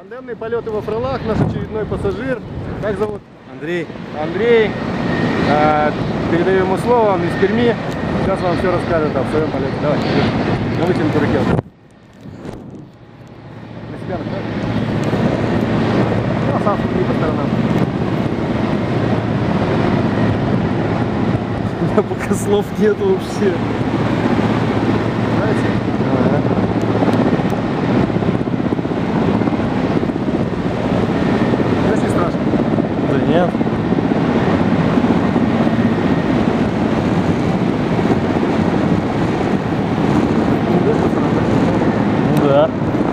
Тандемный полет во Фролах, наш очередной пассажир. Как зовут? Андрей. Андрей. Передаю ему слово, он из Перми. Сейчас вам все расскажет о своем полете. Давай, на вытянутую руке. На себя накажи. Ну, сам смотри по сторонам. У меня пока слов нет вообще. Нравится? Если страшно. Да нет. Ну да.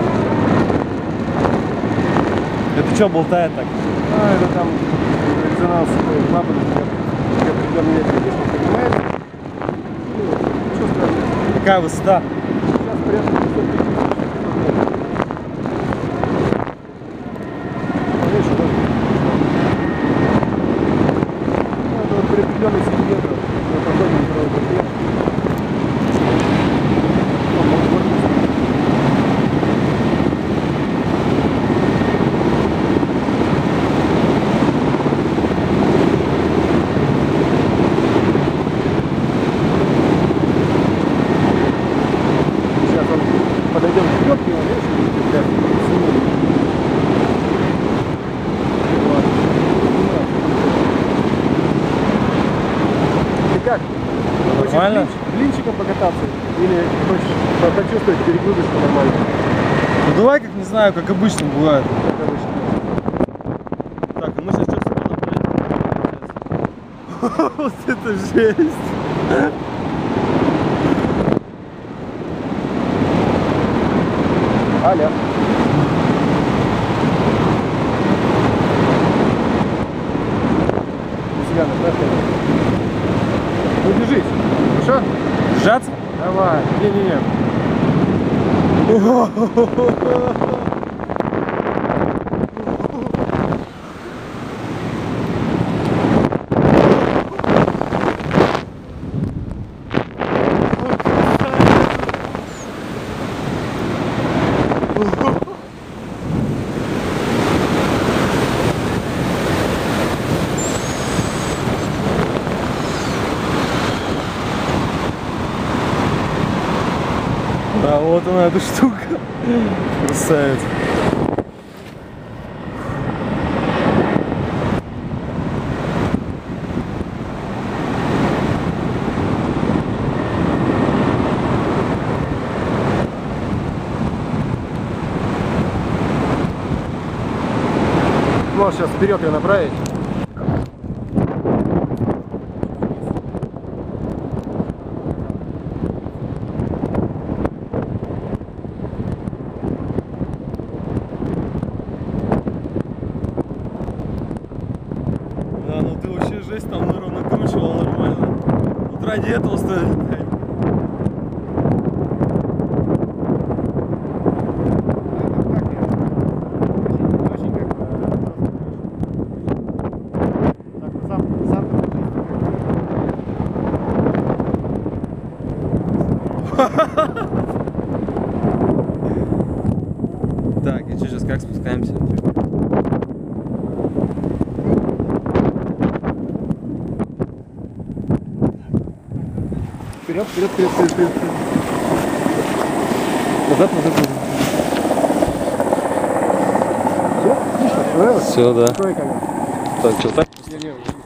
Это что болтает так? Это там резонанс клапана. Как определенный ветер, если вы понимаете. Ну, что страшного? Какая высота? Сейчас порядка 550 метров. Конечно, да. Ну, это вот при определенной сантиметрах мы проходим на второй борте. Подойдем к лёгким, видишь, Ты как? Нормально? Блинчиком покататься? Или хочешь почувствовать перегрузочку нормально? Ну давай, как не знаю, как обычно бывает. Как обычно. Так, а мы сейчас что-то вот это жесть. Аля. До себя направь. Ну держись. Хорошо? Держаться? Давай. Не-не-не. Да, вот она, эта штука. Красавица. Можешь сейчас вперед ее направить. Да, ну ты вообще жесть там, наверное, накручивал нормально. Вот ради этого стоит летать. Так, и что сейчас как спускаемся? Вперед, вперед, вперед, вперед, вперед. Назад, назад, назад. Все? Отлично, понравилось? Все, да. Какой камень? Так, черта. Не-не,